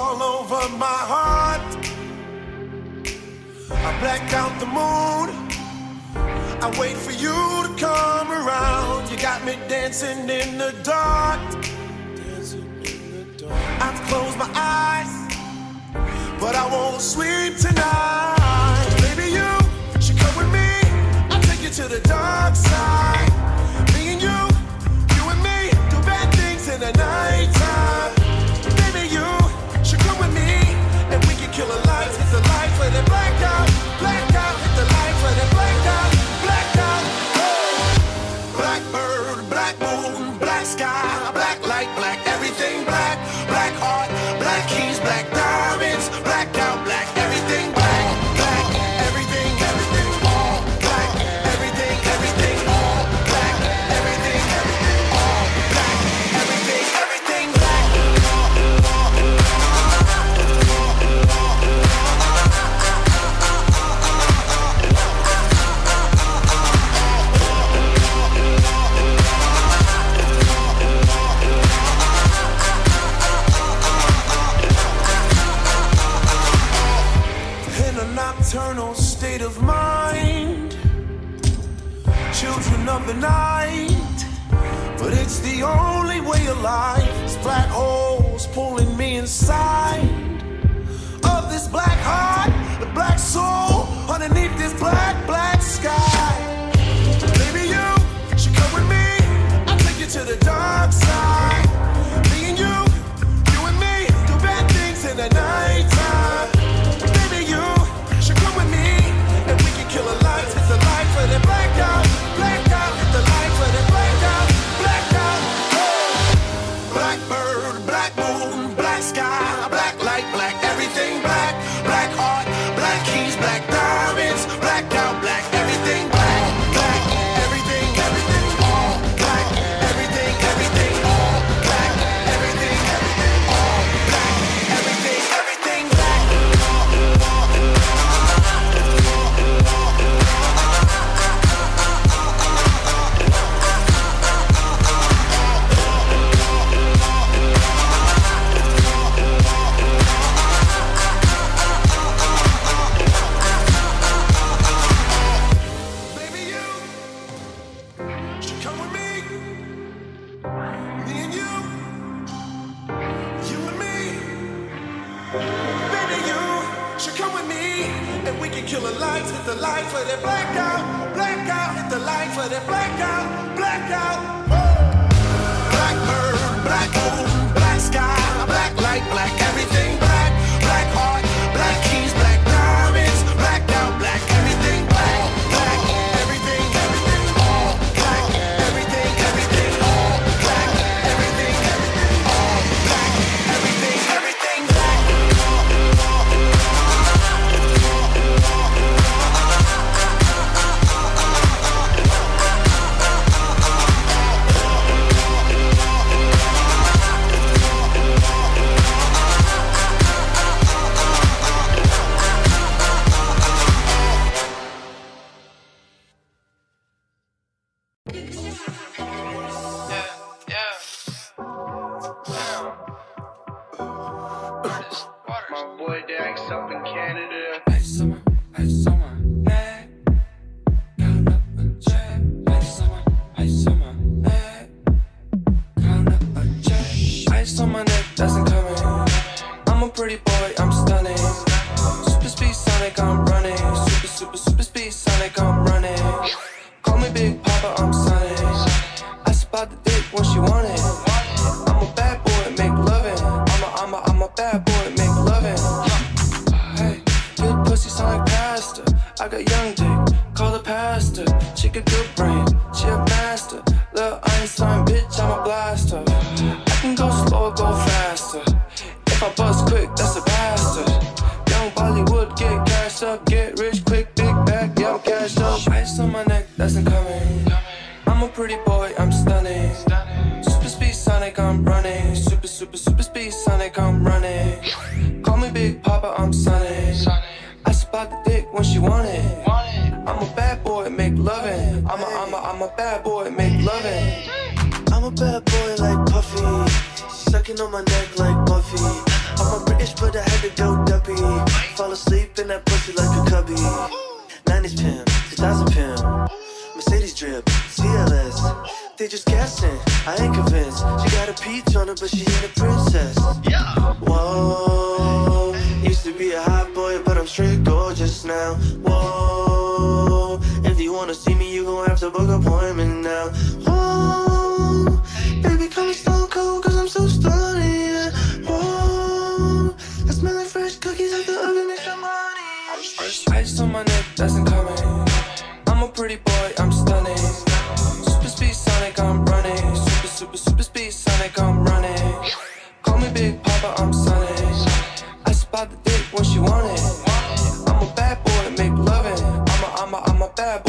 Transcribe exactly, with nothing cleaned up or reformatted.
all over my heart. I black out the moon. I wait for you to come around. You got me dancing in the dark. I've closed my eyes, but I won't sleep tonight. Baby, you should come with me. I'll take you to the dark side. Me and you, you and me, do bad things in the nighttime. Baby, you should come with me, and we can kill the lights, hit the lights, let it black out, black out, hit the lights, let it black out, black out. Blackbird, black moon, black sky, black light, black everything, black, black heart, black keys, black diamonds, black out, black everything, black, black, everything, everything, all black, everything, everything, all black, everything, everything, all black, everything, everything, black. In a nocturnal state of mind, children of the night, but it's the only way of life. It's black holes pulling me inside of this black heart, the black soul underneath this black, black sky. Baby, you should come with me. I'll take you to the dark side. Me and you, you and me, do bad things in the nighttime. Baby, you should come with me, and we can kill the lights, hit the lights, let it black out, black out, hit the lights, let it black out, black out. Blackbird, black moon, black sky, black light, black everything, black, black heart, black keys, black diamonds, black out, black everything, black, black, everything, everything, all black, everything, everything, all black, everything, everything, all black, everything, everything, black. Baby, you should come with me. Me and you, you and me. Baby, you should come with me, and we can kill the lights, hit the lights, let it black out, black out, hit the lights, let it black out, black out. Blackbird, black moon, black sky, black light, black everything, black, black heart, black keys, black diamonds, black out, black everything, black, black, everything, everything, all black, everything, everything, all black, everything, everything, all black, everything, everything, black. My boy Dax up in Canada. Ice on my, ice on my neck. Count up a check. Ice on my, ice on my neck. Count up a check. Ice on my neck, doesn't come in. I'm a pretty boy, I'm stunning. Super speed Sonic, I'm running. Super, super, super speed Sonic, I'm running. Call me Big Papa, I'm Sonic. I spot the dick when she want it. I'm a bad boy, make lovin'. I'm a, I'm a, I'm a bad boy, make lovin'. Hey, good pussy sound like pasta. I got young dick, call the pastor. She got good brain, she a master. Lil' Einstein, bitch, I'm a blaster. I can go slow or go faster. If I bust quick, that's a bastard. Young Bollywood, get cashed up, get rich quick, big bag, yeah, I'm cashed up. Ice on my neck, that's incoming. I'm a pretty boy, I'm stunning. Super speed Sonic, I'm running. Super, super, super speed Sonic, I'm running. Call me Big Papa, I'm Sonic. I spot the dick when she want it. I'm a bad boy, make lovin'. I'm a, I'm a, I'm a bad boy, make lovin'. I'm a bad boy like Puffy, sucking on my neck like Buffy. I'm a Ish, but I had to go duppy. Fall asleep in that pussy like a cubby. nineties pimp, two thousand pimp, Mercedes drip, C L S. They just guessing, I ain't convinced. She got a peach on her, but she ain't a princess. Yeah. Whoa, used to be a hot boy, but I'm straight gorgeous now. Whoa, if you wanna see me, you gon' have to book an appointment now. Whoa, baby, call me stone cold, cause I'm so stunning. Yeah. Whoa, I smell like fresh cookies at the oven, make some honey. Ice on my neck, that's incoming. I'm a pretty boy, I'm stunning. Super speed Sonic, I'm running. Super, super, super speed Sonic, I'm running. Call me Big Papa, I'm Sonic. I spot the dick when she want it. I'm a bad boy, make loving. I'm a, I'm a, I'm a bad boy.